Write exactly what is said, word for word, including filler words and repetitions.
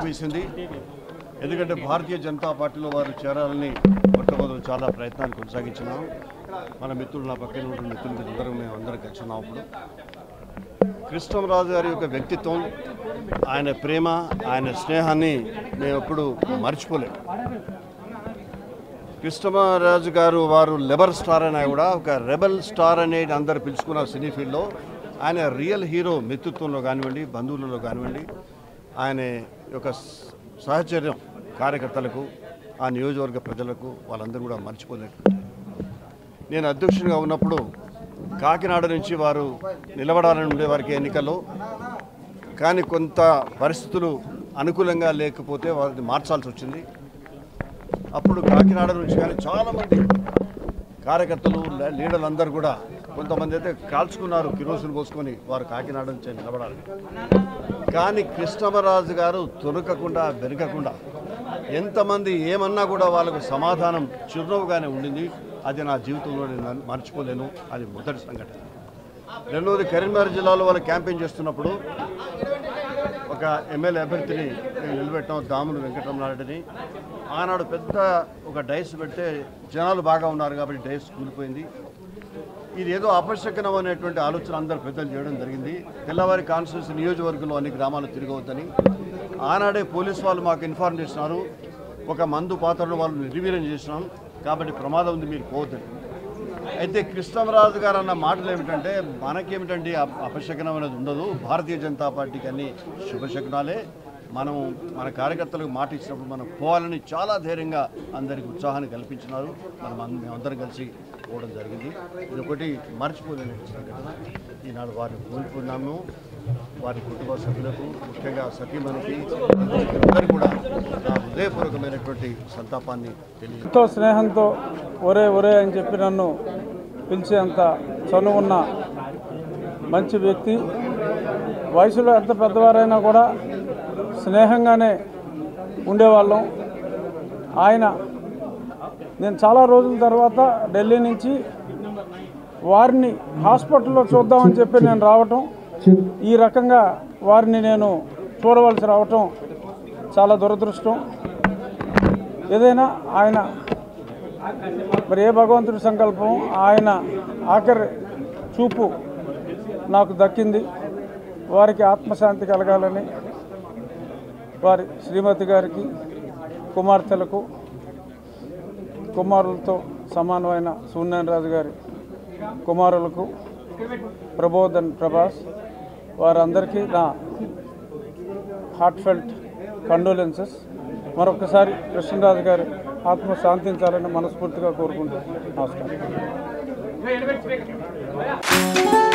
వేసింది. ఎందుకంటే భారతీయ జనతా పార్టీలో వారు చేరాలని మొట్టమొదటి చాలా ప్రయత్నాలు కొనసాగించినాం. మన మిత్రులు నా పక్కన ఉన్న మిత్రులు అందరం మేము అందరం కలిసి ఉన్నాం. అప్పుడు కృష్ణంరాజు గారి యొక్క వ్యక్తిత్వం, ఆయన ప్రేమ, ఆయన స్నేహాన్ని మేము ఎప్పుడు మర్చిపోలేము. కృష్ణరాజు గారు వారు లెబర్ స్టార్ అయినా కూడా ఒక రెబల్ స్టార్ అనేది అందరు పిలుచుకున్న సినీ ఫీల్డ్లో ఆయన రియల్ హీరో. మిత్రుత్వంలో కానివ్వండి, బంధువులలో కానివ్వండి, ఆయన యొక్క సహచర్యం కార్యకర్తలకు, ఆ నియోజకవర్గ ప్రజలకు వాళ్ళందరూ కూడా మర్చిపోలేరు. నేను అధ్యక్షునిగా ఉన్నప్పుడు కాకినాడ నుంచి వారు నిలబడాలని ఉండేవారికి ఎన్నికల్లో, కానీ కొంత పరిస్థితులు అనుకూలంగా లేకపోతే వారిని మార్చాల్సి వచ్చింది. అప్పుడు కాకినాడ నుంచి కానీ చాలామంది కార్యకర్తలు లీడర్లు అందరూ కూడా కొంతమంది అయితే కాల్చుకున్నారు కిరోసిన్ పోసుకొని వారు కాకినాడ నుంచి నిలబడాలి. కానీ కృష్ణరాజు గారు తొలకకుండా బెరకకుండా ఎంతమంది ఏమన్నా కూడా వాళ్ళకు సమాధానం చిరునవ్వుగానే ఉండింది. అది నా జీవితంలో నేను మర్చిపోలేను. అది మొదటి సంఘటన. రెండవది, కరీంనగర్ జిల్లాలో వాళ్ళు క్యాంపెయిన్ చేస్తున్నప్పుడు ఒక ఎమ్మెల్యే అభ్యర్థిని మేము నిలబెట్టాం, దాములు వెంకటరమణారెడ్డిని. ఆనాడు పెద్ద ఒక డైస్ పెడితే జనాలు బాగా ఉన్నారు కాబట్టి డైస్ కూలిపోయింది. ఇది ఏదో అపశకనం అనేటువంటి ఆలోచన అందరూ పెద్దలు చేయడం జరిగింది. తెల్లవారి కాన్స్టిట్యూన్సీ నియోజకవర్గంలో అన్ని గ్రామాలు తిరగవద్దని ఆనాడే పోలీసు వాళ్ళు మాకు ఇన్ఫార్మ్ చేసినారు. ఒక మందు పాత్రను వాళ్ళు నిర్వీర్యం చేసినాం కాబట్టి ప్రమాదం ఉంది, మీరు పోవద్దని. అయితే కృష్ణరాజు గారు అన్న మాటలు ఏమిటంటే, మనకేమిటంటే అపశకనం అనేది ఉండదు, భారతీయ జనతా పార్టీకి అన్ని శుభశకనాలే. మనం మన కార్యకర్తలకు మాట ఇచ్చినప్పుడు మనం పోవాలని చాలా ధైర్యంగా అందరికి ఉత్సాహాన్ని కల్పించినారు. మనం మేమందరం కలిసి పోవడం జరిగింది. ఇది ఒకటి మర్చిపోలేని సంఘటన. ఈనాడు వారిని కోల్పోయినాము. వారి కుటుంబ సభ్యులకు, ముఖ్యంగా సతీమణికి అందరికీ కూడా నా హృదయపూర్వకమైనటువంటి సంతాపాన్ని తెలియదు. ఎంతో స్నేహంతో ఒరే ఒరే అని చెప్పి నన్ను పిలిచేంత చనువున్న మంచి వ్యక్తి. వయసులో ఎంత పెద్దవారైనా కూడా స్నేహంగానే ఉండేవాళ్ళం. ఆయన నేను చాలా రోజుల తర్వాత ఢిల్లీ నుంచి వారిని హాస్పిటల్లో చూద్దామని చెప్పి నేను రావటం, ఈ రకంగా వారిని నేను చూడవలసి రావటం చాలా దురదృష్టం. ఏదైనా ఆయన మరి ఏ భగవంతుడి సంకల్పం, ఆయన ఆఖరి చూపు నాకు దక్కింది. వారికి ఆత్మశాంతి కలగాలని వారి శ్రీమతి గారికి, కుమార్తెలకు, కుమారులతో సమానమైన సూర్యనారాయణ రాజు గారి కుమారులకు, ప్రబోధ్ అండ్ ప్రభాస్, వారందరికీ నా హార్ట్ఫెల్ట్ కండోలెన్సెస్. మరొకసారి కృష్ణరాజు గారి ఆత్మ శాంతించాలని మనస్ఫూర్తిగా కోరుకుంటూ నమస్కారం.